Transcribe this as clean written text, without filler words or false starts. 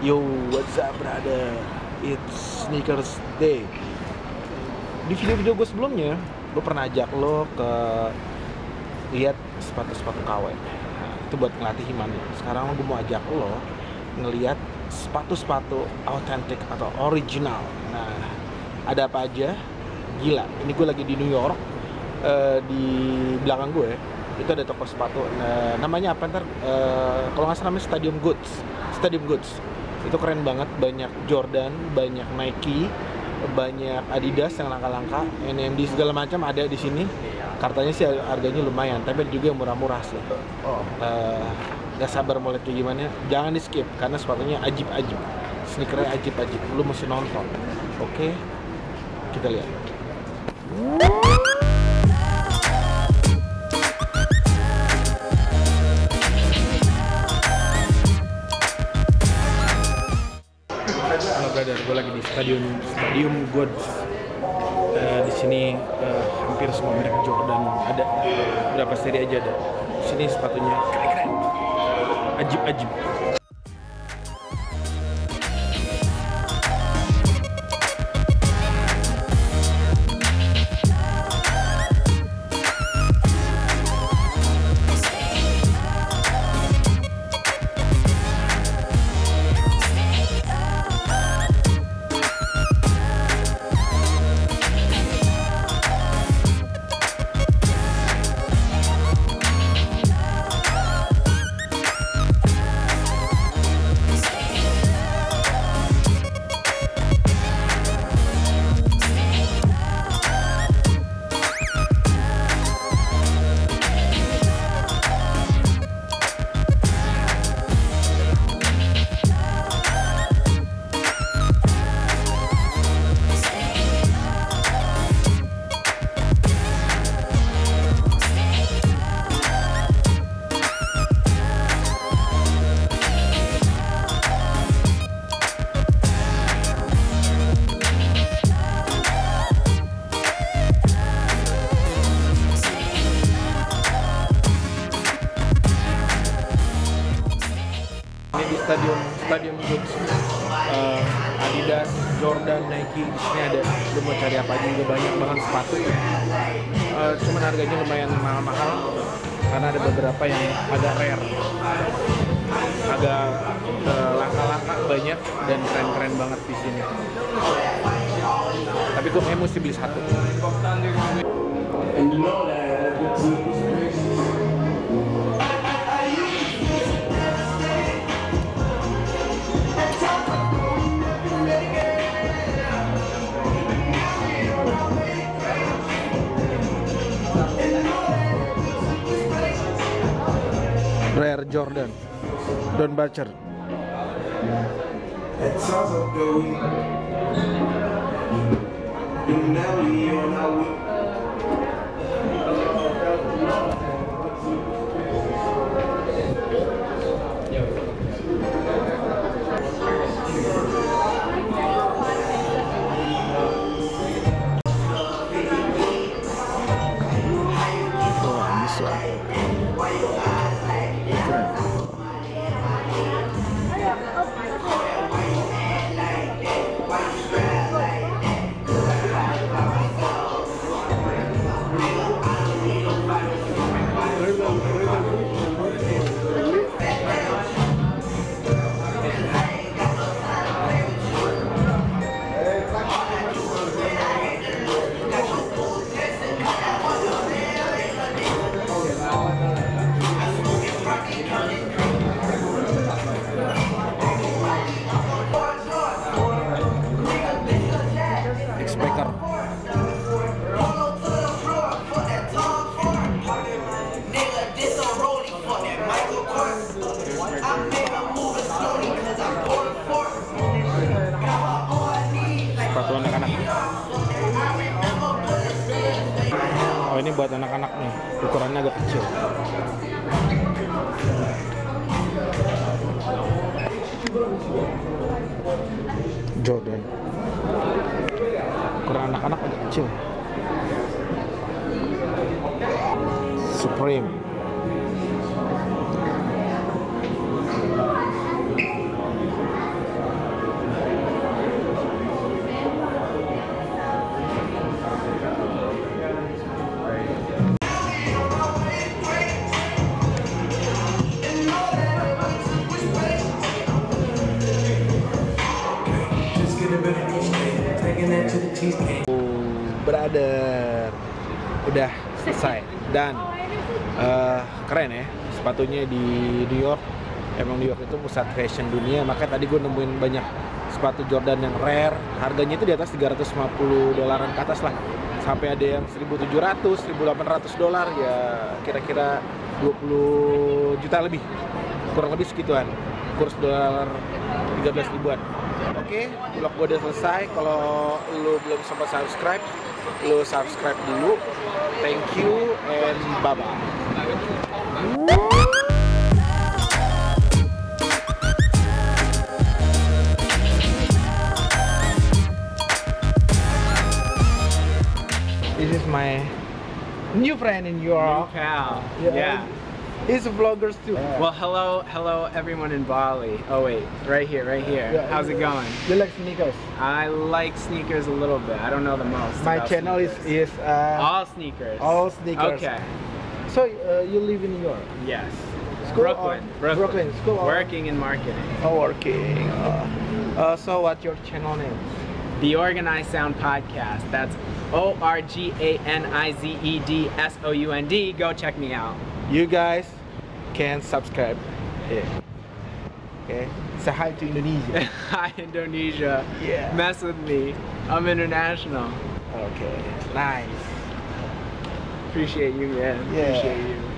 Yo, what's up brother? It's sneakers day. Di video-video gue sebelumnya, gue pernah ajak lo ke lihat sepatu-sepatu KW. Nah, itu buat ngelatih iman lo. Sekarang gue mau ajak lo ngelihat sepatu-sepatu autentik atau original. Nah, ada apa aja? Gila, ini gue lagi di New York. Di belakang gue itu ada toko sepatu. Namanya apa ntar? Kalau nggak salah namanya Stadium Goods. Itu keren banget, banyak Jordan, banyak Nike, banyak Adidas yang langka-langka, NMD segala macam ada di sini. Katanya sih harganya lumayan, tapi ada juga yang murah-murah sih. Gak sabar mau lihat kayak gimana. Jangan di skip karena sepatunya ajib-ajib, sneakernya ajib-ajib. Lu mesti nonton. Oke, kita lihat. Halo brother, gue lagi di Stadium Goods. Di sini hampir semua merek Jordan ada, berapa seri aja ada. Di sini sepatunya keren-keren, ajib-ajib. Ini di Stadium Goods, Adidas, Jordan, Nike, di sini ada. Lu mau cari apa aja juga banyak banget sepatu. Cuman harganya lumayan mahal-mahal karena ada beberapa yang agak rare, agak langka-langka banyak dan keren-keren banget di sini. Tapi gue kayak mesti beli satu. Rare Jordan, Don Butcher. X-Baker. Sepatu anak-anak. Oh, ini buat anak-anak nih, ukurannya agak kecil. Jordan. Ukuran anak-anak agak kecil. Supreme. Brother, udah selesai dan keren ya sepatunya di New York. Emang New York itu pusat fashion dunia, makanya tadi gue nemuin banyak sepatu Jordan yang rare, harganya itu di atas $350 ke atas lah, sampai ada yang $1.700, $1.800 ya, kira-kira 20 juta lebih, kurang lebih segituan, kurs dolar 13 ribuan. Oke, vlog gue udah selesai. Kalau lu belum sempat subscribe, lu subscribe dulu. Thank you and bye bye. This is my new friend in Europe. New pal. Yeah. Yeah. He's a vlogger too. Well, hello everyone in Bali. Oh wait, right here. Yeah. How's it going? You like sneakers? I like sneakers a little bit. I don't know the most. My about channel sneakers. is all sneakers. all sneakers. Okay. So you live in New York? Yes. School Brooklyn. or- Brooklyn. School or- Working in marketing. Oh, working. So what's your channel name? The Organized Sound Podcast. That's ORGANIZEDSOUND. Go check me out. You guys can subscribe here. Okay. Say hi to Indonesia. Hi Indonesia. Yeah. Mess with me. I'm international. Okay. Nice. Appreciate you, man. Yeah. Appreciate you.